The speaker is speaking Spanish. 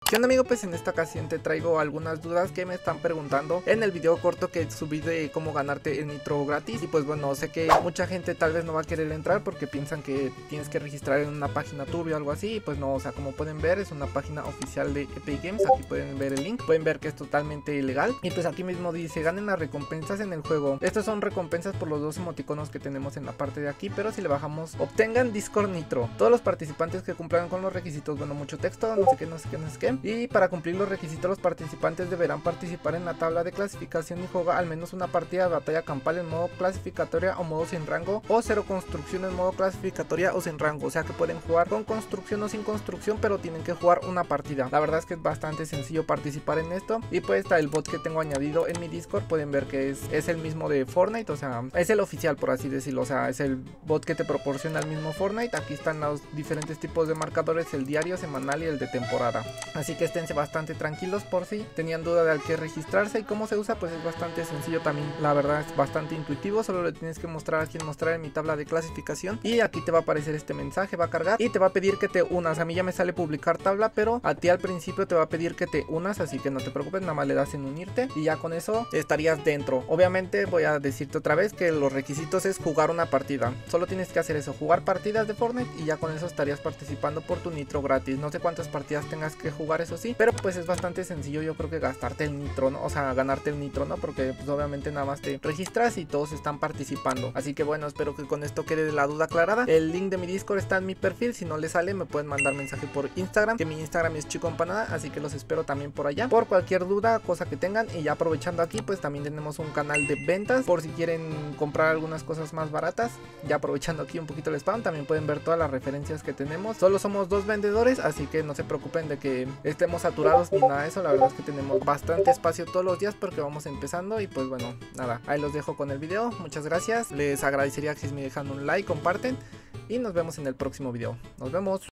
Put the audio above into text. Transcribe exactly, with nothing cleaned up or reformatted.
¿Qué onda, amigo? Pues en esta ocasión te traigo algunas dudas que me están preguntando en el video corto que subí de cómo ganarte el nitro gratis. Y pues bueno, sé que mucha gente tal vez no va a querer entrar porque piensan que tienes que registrar en una página turbia o algo así. Y pues no, o sea, como pueden ver, es una página oficial de Epic Games. Aquí pueden ver el link, pueden ver que es totalmente ilegal. Y pues aquí mismo dice, ganen las recompensas en el juego. Estas son recompensas por los dos emoticonos que tenemos en la parte de aquí, pero si le bajamos, obtengan Discord Nitro. Todos los participantes que cumplan con los requisitos, bueno, mucho texto, no sé qué, no sé qué, no sé qué. Y para cumplir los requisitos, los participantes deberán participar en la tabla de clasificación y jugar al menos una partida de batalla campal en modo clasificatoria o modo sin rango, o cero construcción en modo clasificatoria o sin rango. O sea que pueden jugar con construcción o sin construcción, pero tienen que jugar una partida. La verdad es que es bastante sencillo participar en esto. Y pues está el bot que tengo añadido en mi Discord, pueden ver que es, es el mismo de Fortnite, o sea, es el oficial, por así decirlo. O sea, es el bot que te proporciona el mismo Fortnite. Aquí están los diferentes tipos de marcadores, el diario, semanal y el de temporada. Así que esténse bastante tranquilos por si tenían duda de al qué registrarse y cómo se usa. Pues es bastante sencillo también, la verdad es bastante intuitivo. Solo le tienes que mostrar a quien mostrar en mi tabla de clasificación y aquí te va a aparecer este mensaje, va a cargar y te va a pedir que te unas. A mí ya me sale publicar tabla, pero a ti al principio te va a pedir que te unas, así que no te preocupes, nada más le das en unirte y ya con eso estarías dentro. Obviamente voy a decirte otra vez que los requisitos es jugar una partida, solo tienes que hacer eso, jugar partidas de Fortnite y ya con eso estarías participando por tu nitro gratis. No sé cuántas partidas tengas que jugar, eso sí, pero pues es bastante sencillo, yo creo que gastarte el nitro, ¿no? O sea, ganarte el nitro, ¿no? Porque pues obviamente nada más te registras y todos están participando. Así que bueno, espero que con esto quede la duda aclarada. El link de mi Discord está en mi perfil, si no les sale me pueden mandar mensaje por Instagram, que mi Instagram es Chico Empanada, así que los espero también por allá, por cualquier duda, cosa que tengan. Y ya aprovechando aquí, pues también tenemos un canal de ventas, por si quieren comprar algunas cosas más baratas. Ya aprovechando aquí un poquito el spam, también pueden ver todas las referencias que tenemos. Solo somos dos vendedores, así que no se preocupen de que estemos saturados ni nada de eso. La verdad es que tenemos bastante espacio todos los días porque vamos empezando. Y pues bueno, nada, ahí los dejo con el video. Muchas gracias, les agradecería que si me dejan un like, comparten y nos vemos en el próximo video. Nos vemos.